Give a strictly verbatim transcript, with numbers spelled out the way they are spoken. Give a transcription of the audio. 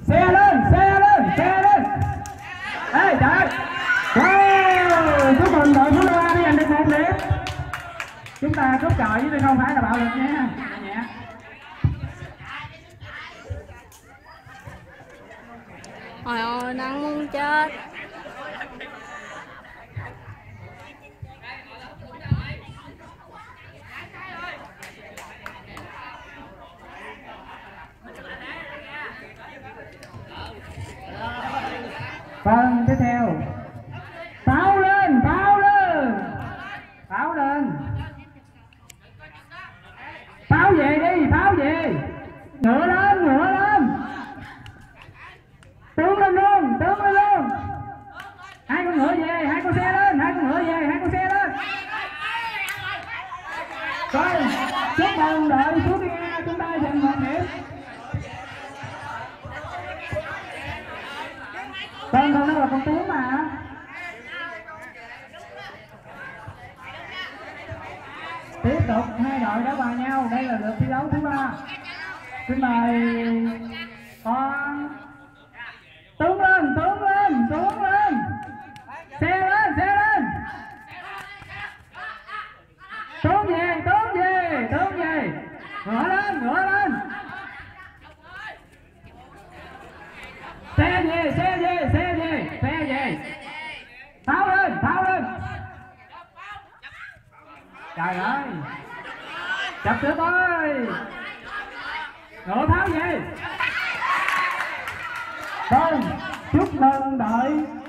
Xe lên, xe lên, xe lên. Ê trời. Wow, chúc mừng đội Phú Đô đi giành được một điểm. Chúng ta cúp cờ chứ không phải là bạo lực nha. Nhẹ. Trời ơi, nắng muốn chết. Vâng, tiếp theo. Pháo lên, pháo lên. Pháo lên. Pháo về đi, pháo về. Ngựa lên, ngựa lên. Tướng lên luôn, tướng lên luôn. Hai con ngựa về, hai con xe lên, hai con ngựa về, hai con xe lên. Rồi, chúc mừng đội Phú Đô chúng ta giành một điểm. Con con đó là con tướng mà. Tiếp tục hai đội đã vào nhau, đây là lượt thi đấu thứ ba. Xin mời con tướng lên, tướng lên, tướng lên. Xe lên, xe lên. Tướng về, tướng về, tướng về. Ngựa lên, ngựa lên. Xe về, xe về, xe về, xe về. Pháo lên, pháo lên. Trời ơi. Chập cửa tôi. Ngựa tháo về. Vâng, chúc mừng đội